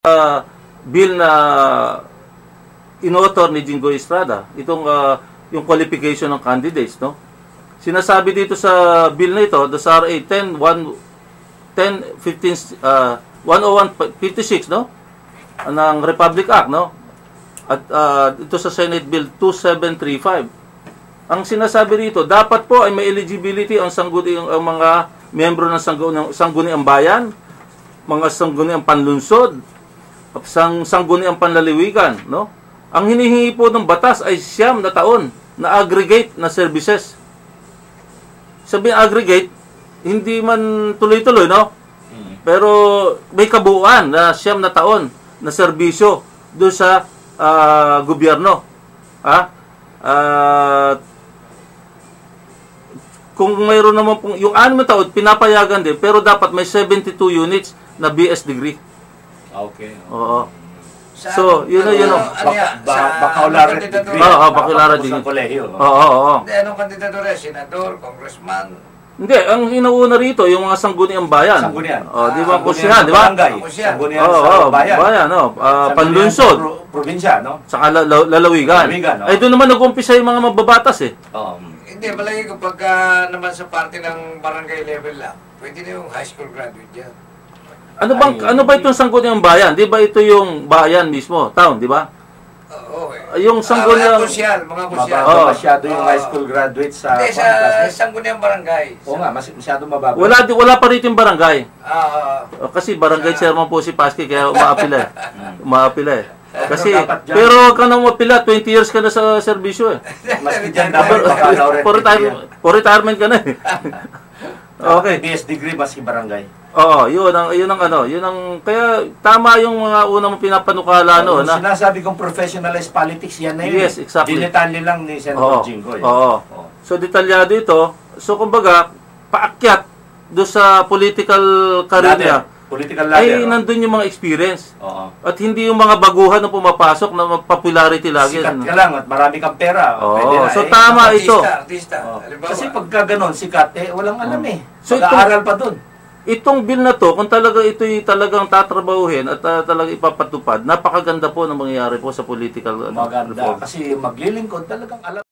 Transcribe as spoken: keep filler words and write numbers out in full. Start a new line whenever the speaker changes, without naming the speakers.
uh, bill na in-author ni Jinggoy Estrada, itong uh, yung qualification ng candidates, no? Sinasabi dito sa bill na ito, the S R A ten fifteen uh, one oh one fifty-six, no? Ng Republic Act, no? At uh, ito sa Senate Bill two seven three five. Ang sinasabi rito, dapat po ay may eligibility ang sangguni ang mga miyembro ng sangguniang sangguniang bayan, mga sangguniang panlunsod, sang sangguniang panlaliwigan, no? Ang hinihingi po ng batas ay siyam na taon na aggregate na services. Sabi aggregate, hindi man tuloy-tuloy, no? Pero may kabuuan na siyam na taon na serbisyo doon sa uh, gobyerno. Ha? Uh, kung mayroon naman pong, yung anim na taon, pinapayagan din, pero dapat may seventy-two units na B S degree.
Okay.
Oo. So, yun na, yun na.
Baccalaureate degree.
Oo, baccalaureate degree.
Sa kolehiyo.
Oo, oo.
Hindi, anong kandidatura? Senador, congressman?
Hindi, ang inauna rito, yung mga sangguniang bayan.
Sanggunian.
Oh, di ba?
Ah,
Kusihan, di ba?
Sanggunian
Oo,
sa
oh,
bayan.
bayan, no? Uh, panlunsod.
Pro probinsya, no?
Saka la la lalawigan.
Lalawigan, no?
Ay, doon naman nag-umpisa yung mga mababatas, eh.
Oo.
Hindi, malagi ko pagka naman sa parte ng barangay level lang, pwede na yung high school graduate dyan.
Ano bang ano ba itong sangguniang bayan? 'Di ba ito yung bayan mismo, town, 'di ba?
Oo. Okay.
Yung sangguniang
uh, kusyal, mga kusyal.
Mababa
Oh.
masyado yung
Oh.
high school graduate sa
Hindi, sa sangguniang barangay.
Oo nga, mas, masyado mababa.
wala di- wala pa rito yung barangay.
Ah,
Oh, kasi barangay chairman po si Paski kaya umaapila eh. Umaapila eh. Kasi
dapat dyan-
pero ka nang umapila, twenty years ka na sa serbisyo eh.
Maski dyan dapat
For,
baccalaureate
for,
degree
retirement, for retirement ka na eh. Okay.
B S degree maski barangay.
Oo, yun ang yun ang ano, yun ang kaya tama yung mga unang pinapanukala no
Yung
na.
sinasabi kong professionalized politics, yan na yun.
Yes, exactly.
Dinetalye lang ni
Oo.
Senator Jinggoy.
Oo.
Oo.
So detalyado ito. So kumbaga, paakyat do sa political career niya.
Ladder. Political ladder.
Ay
oh.
nandun yung mga experience.
Oo.
At hindi yung mga baguhan na pumapasok na popularity lagi.
Sikat ka lang at marami kang pera.
Oo.
Pwede na,
So
eh.
tama ito.
artista, artista.
Oo.
Halimbawa,
Kasi pagka ganon, sikat, eh, walang alam eh.
So
Mag-aaral pa dun.
Itong bill na to, kung talaga ito'y talagang tatrabahuhin at uh, talagang ipapatupad, napakaganda po na mangyayari po sa political uh,
Maganda.
reform.
Kasi maglilingkod talagang alam.